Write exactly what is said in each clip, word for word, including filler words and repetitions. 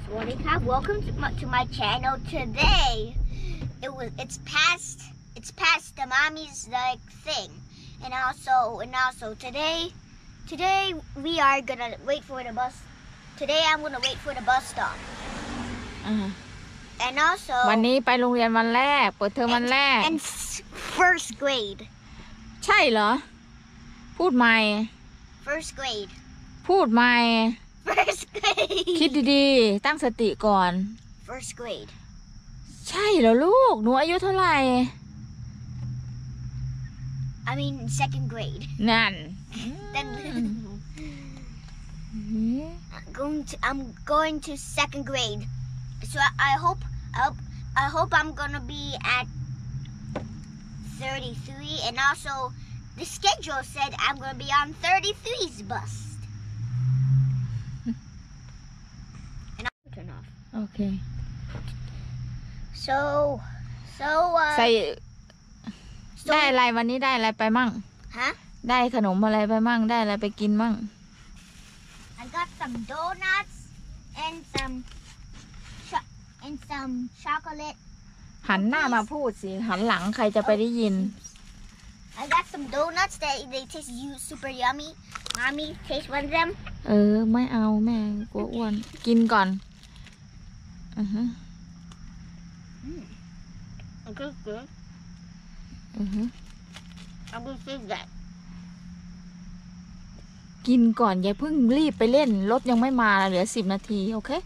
Welcome to my, to my channel. Today, it was it's past it's past the mommy's like thing, and also and also today, today we are gonna wait for the bus. Today I'm gonna wait for the bus stop. Uh-huh. And also วันนี้ไปโรงเรียนวันแรกเปิดเทอมวันแรก and first grade. ใช่เหรอพูดใหม่ First grade. พูดใหม่ First grade. คิดดีๆตั้งสติก่อน First grade. ใช่เหรอลูกหนูอายุเท่าไหร่ I mean second grade. นั่น Then I'm going to I'm going to second grade. So I, I hope I hope I hope I'm gonna be at thirty-three, and also the schedule said I'm gonna be on thirty-three's bus. And I'll turn off. โอเค So so uh ใส่ so ได้อะไรวันนี้ได้อะไรไปมั่ง huh? ได้ขนมอะไรไปมั่งได้อะไรไปกินมั่ง I got some donuts and some cho- and some chocolate. หันหน้ามาพูดสิหันหลังใครจะไปได้ยิน I got some donuts that they taste you super yummy. Mommy, taste one of them. เออไม่เอาแม่กลัวอ้วนกินก่อนอือฮึ Okay, good. อือฮึ I'm gonna save that. กินก่อนอย่าเพิ่งรีบไปเล่นรถยังไม่มาเหลือสิบนาทีโอเค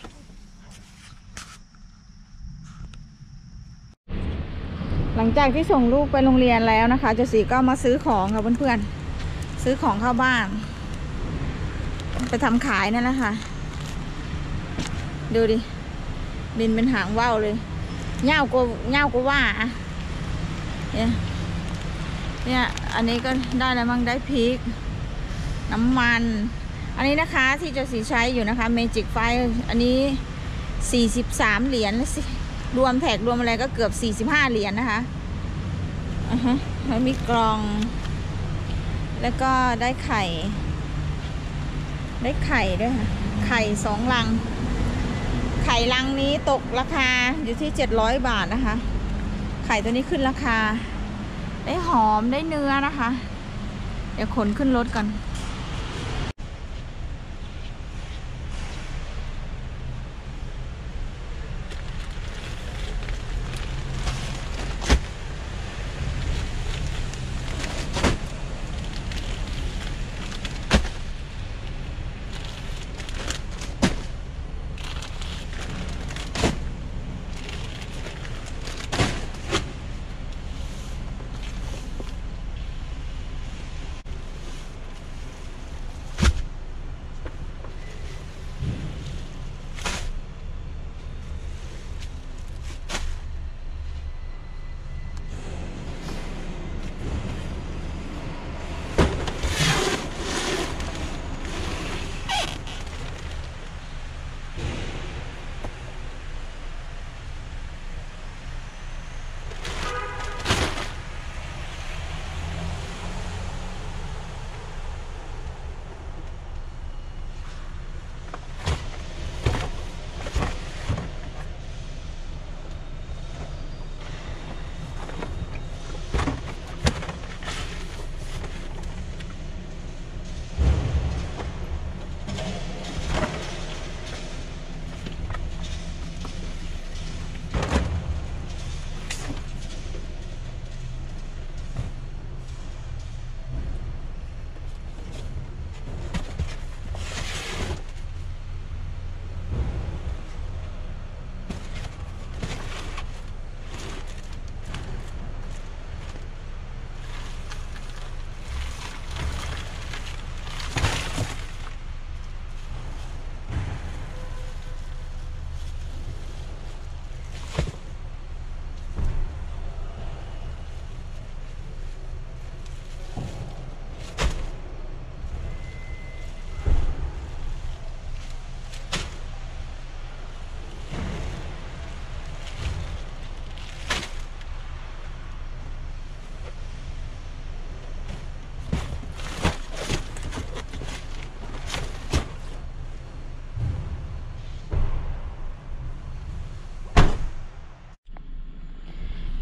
หลังจากที่ส่งลูกไปโรงเรียนแล้วนะคะเจสีก็มาซื้อของกับเพื่อนๆซื้อของเข้าบ้านไปทำขายนั่นแหละค่ะดูดิบินเป็นหางว่าวเลยเง่ากูเง่ากูว่าอะเนี่ยเนี่ยอันนี้ก็ได้แล้วมั่งได้พริกน้ำมันอันนี้นะคะที่เจสีใช้อยู่นะคะเมจิกไฟอันนี้สี่สิบสามเหรียญแล้วสิรวมแท็กรวมอะไรก็เกือบสี่สิบห้าเหรียญนะคะอ่าฮะแล้วมีกล่องแล้วก็ได้ไข่ได้ไข่ด้วยค่ะไข่สองลังไข่ลังนี้ตกราคาอยู่ที่เจ็ดร้อยบาทนะคะไข่ตัวนี้ขึ้นราคาได้หอมได้เนื้อนะคะเดี๋ยวขนขึ้นรถก่อน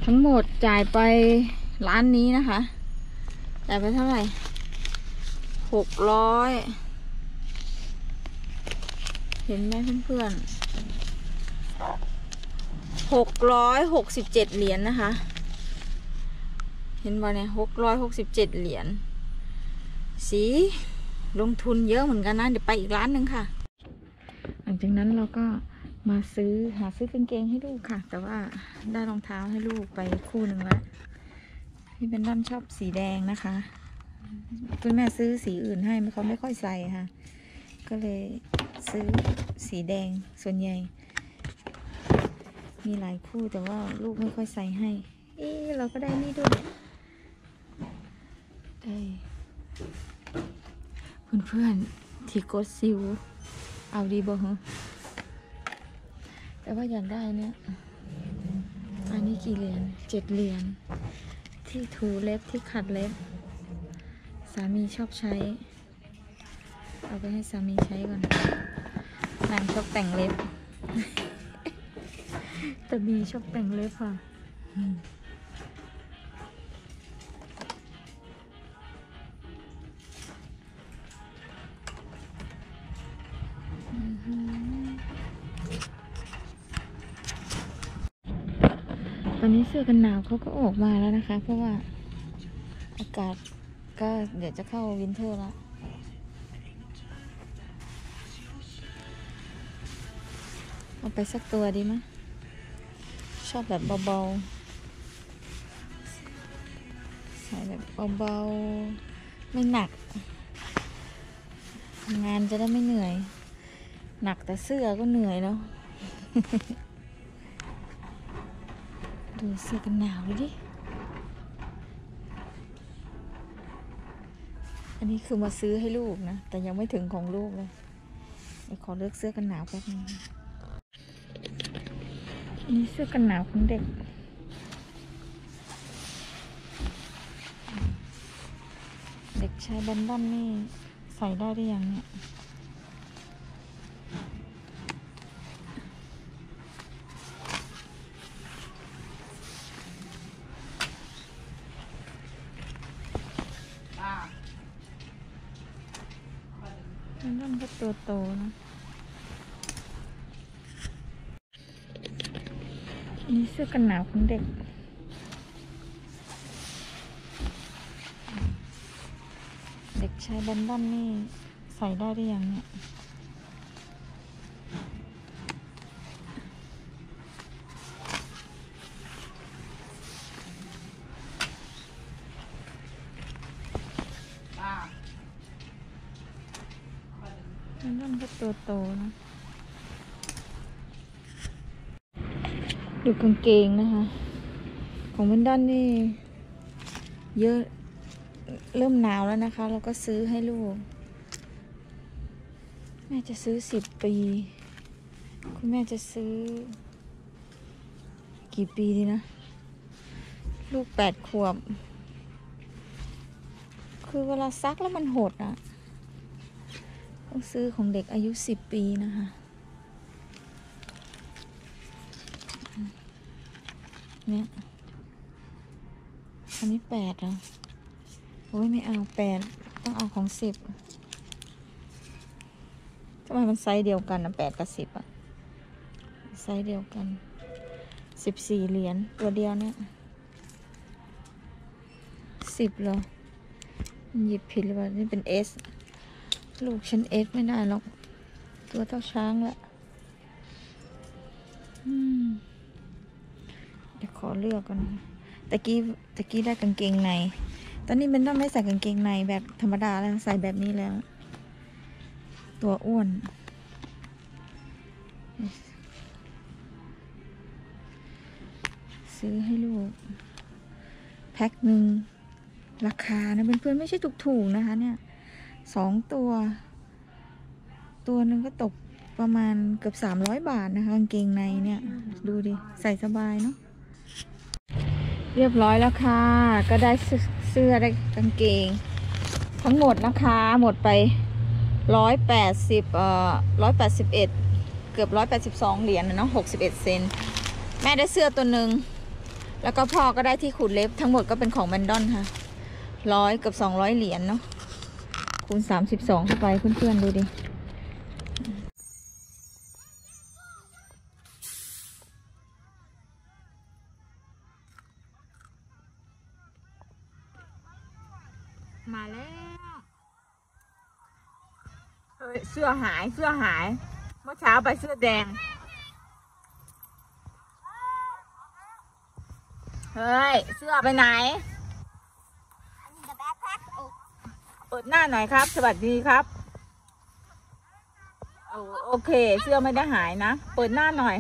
ทั้งหมดจ่ายไปร้านนี้นะคะจ่ายไปเท่าไหร่หกร้อยเห็นไหมเพื่อนๆหกร้อยหกสิบเจ็ดเหรียญ นะคะเห็นบ่เนี่ยหกร้อยหกสิบเจ็ดเหรียญสีลงทุนเยอะเหมือนกันนะเดี๋ยวไปอีกร้านหนึ่งค่ะหลังจากนั้นเราก็มาซื้อหาซื้อกางเกงให้ลูกค่ะแต่ว่าได้รองเท้าให้ลูกไปคู่หนึ่งแล้วพี่เป็นด้านชอบสีแดงนะคะคุณแม่ซื้อสีอื่นให้เขาไม่ค่อยใส่ค่ะก็เลยซื้อสีแดงส่วนใหญ่มีหลายคู่แต่ว่าลูกไม่ค่อยใส่ให้เอ๊ะเราก็ได้นี่ด้วยได้เพื่อนๆที่กดซิวเอาดีบ่ฮะแต่ว่าอยากได้เนี่ยอันนี้กี่เหรียญเจ็ดเหรียญที่ถูเล็บที่ขัดเล็บสามีชอบใช้เอาไปให้สามีใช้ก่อนนางชอบแต่งเล็บ แต่มีชอบแต่งเล็บค่ะตอนนี้เสื้อกันหนาวเขาก็ออกมาแล้วนะคะเพราะว่าอากาศก็เดี๋ยวจะเข้าวินเทอร์แล้วเอาไปสักตัวดีมั้ยชอบแบบเบาๆใส่แบบเบาๆไม่หนักงานจะได้ไม่เหนื่อยหนักแต่เสื้อก็เหนื่อยเนาะ ดูเสื้อกันหนาวดิอันนี้คือมาซื้อให้ลูกนะแต่ยังไม่ถึงของลูกเลยขอเลือกเสื้อกันหนาวแป๊บนึงอันนี้เสื้อกันหนาวของเด็กเด็กชายบันดันนี่ใส่ได้หรือยังเนี่ยบันดันก็ตัวโตนะอันนี้เสื้อกันหนาวของเด็กเด็กชายบันดันนี่ใส่ได้หรือยังเนี่ยบันดันก็ตัวโตนะดูกางเกงนะคะของบันดันนี่เยอะเริ่มหนาวแล้วนะคะเราก็ซื้อให้ลูกแม่จะซื้อสิบปีคุณแม่จะซื้อกี่ปีดีนะลูกแปดขวบคือเวลาซักแล้วมันหดอ่ะต้องซื้อของเด็กอายุสิบปีนะคะเนี่ยอันนี้แปดเหรอโอ้ยไม่เอาแปดต้องเอาของสิบทำไมมันไซส์เดียวกันนะแปดกับสิบอะไซส์เดียวกันสิบสี่เหรียญตัวเดียวเนี่ยสิบเหรอหยิบผิดหรือเปล่านี่เป็นเอสลูกฉันเอสไม่ได้หรอกตัวเท่าช้างละอืมเดี๋ยวขอเลือกก่อนตะกี้ตะกี้ได้กางเกงในตอนนี้มันต้องไม่ใส่กางเกงในแบบธรรมดาแล้วใส่แบบนี้แล้วตัวอ้วนซื้อให้ลูกแพ็คหนึ่งราคานะเพื่อนๆไม่ใช่ถูกๆนะคะเนี่ยสองตัวตัวหนึ่งก็ตกประมาณเกือบสามร้อยบาทนะคะกางเกงในเนี่ยดูดิใส่สบายเนาะเรียบร้อยแล้วค่ะก็ได้เสื้อได้กางเกงทั้งหมดนะคะหมดไปร้อยแปดสิบเอ่อร้อยแปดสิบเอ็ดเกือบร้อยแปดสิบสองเหรียญนะเนาะหกสิบเอ็ดเซนแม่ได้เสื้อตัวหนึ่งแล้วก็พ่อก็ได้ที่ขูดเล็บทั้งหมดก็เป็นของแมนดอนค่ะร้อยกับสองร้อยเหรียญเนาะคูณสามสิบสองเข้าไปเพื่อนๆดูดิมาแล้วเฮ้ยเสื้อหายเสื้อหายเมื่อเช้าไปเสื้อแดงเฮ้ยเสื้อไปไหนเปิดหน้าหน่อยครับสวัสดีครับโอโอเคเสื้อไม่ได้หายนะเปิดหน้าหน่อย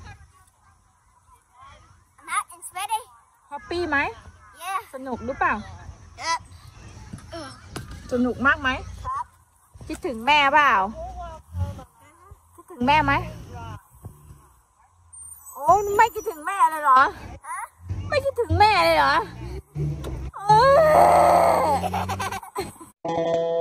แฮปปี้ไหมสนุกหรือเปล่าสนุกมากไหมคิดถึงแม่เปล่าคิดถึงแม่ไหมโอ้ไม่คิดถึงแม่เลยเหรอไม่คิดถึงแม่เลยเหรอ